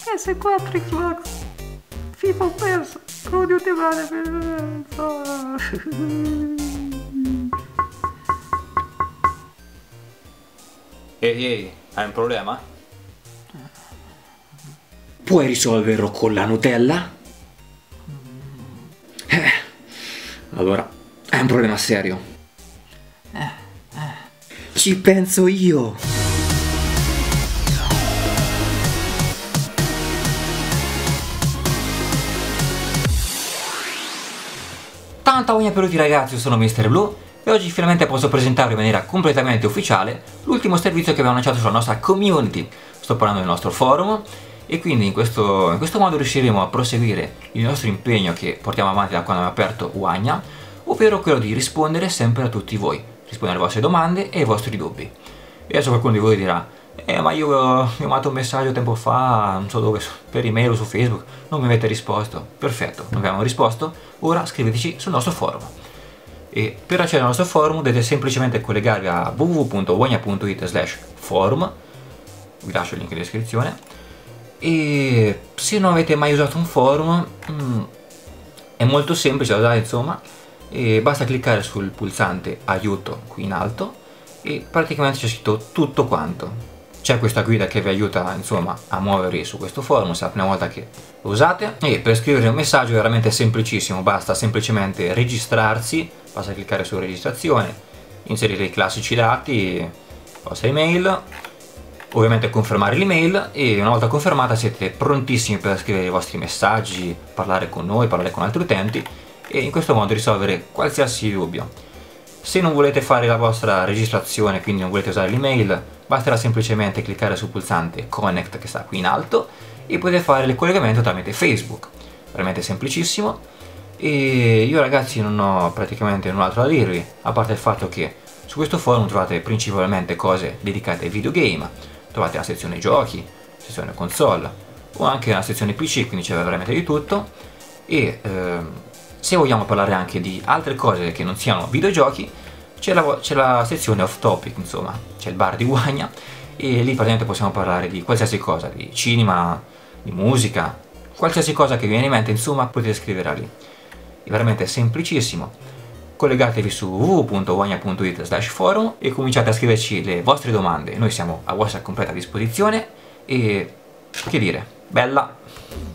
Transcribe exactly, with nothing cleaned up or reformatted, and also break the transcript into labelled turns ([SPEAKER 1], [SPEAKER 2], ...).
[SPEAKER 1] S quattro, Xbox, FIFA ho perso, odio te male per...
[SPEAKER 2] Ehi, ehi, hai un problema?
[SPEAKER 3] Puoi risolverlo con la Nutella? Eh, allora, è un problema serio. Ci penso io!
[SPEAKER 2] Tanta voglia per tutti ragazzi, io sono mister Blue e oggi finalmente posso presentarvi in maniera completamente ufficiale l'ultimo servizio che abbiamo lanciato sulla nostra community. Sto parlando del nostro forum e quindi in questo, in questo modo riusciremo a proseguire il nostro impegno che portiamo avanti da quando abbiamo aperto Wagna, ovvero quello di rispondere sempre a tutti voi, rispondere alle vostre domande e ai vostri dubbi. E adesso qualcuno di voi dirà: eh ma io vi ho mandato un messaggio tempo fa, non so dove, per email o su Facebook, non mi avete risposto. Perfetto, non abbiamo risposto, ora scriveteci sul nostro forum. E per accedere al nostro forum dovete semplicemente collegarvi a w w w punto wagna punto it slash forum, vi lascio il link in descrizione, e se non avete mai usato un forum mh, è molto semplice da usare, insomma, e basta cliccare sul pulsante aiuto qui in alto e praticamente c'è scritto tutto quanto. C'è questa guida che vi aiuta, insomma, a muovervi su questo forum se è la prima volta che lo usate, e per scrivere un messaggio è veramente semplicissimo, basta semplicemente registrarsi, basta cliccare su registrazione, inserire i classici dati, vostra email, ovviamente confermare l'email, e una volta confermata siete prontissimi per scrivere i vostri messaggi, parlare con noi, parlare con altri utenti e in questo modo risolvere qualsiasi dubbio. Se non volete fare la vostra registrazione, quindi non volete usare l'email, basterà semplicemente cliccare sul pulsante Connect che sta qui in alto e potete fare il collegamento tramite Facebook. Veramente semplicissimo. E io ragazzi non ho praticamente null'altro da dirvi, a parte il fatto che su questo forum trovate principalmente cose dedicate ai videogame, trovate la sezione giochi, sezione console o anche la sezione P C, quindi c'è veramente di tutto. E ehm, se vogliamo parlare anche di altre cose che non siano videogiochi, c'è la, c'è la sezione off topic, insomma, c'è il bar di Wagna e lì praticamente possiamo parlare di qualsiasi cosa, di cinema, di musica, qualsiasi cosa che vi viene in mente, insomma, potete scriverla lì. È veramente semplicissimo. Collegatevi su w w w punto wagna punto it slash forum e cominciate a scriverci le vostre domande, noi siamo a vostra completa disposizione e che dire, bella!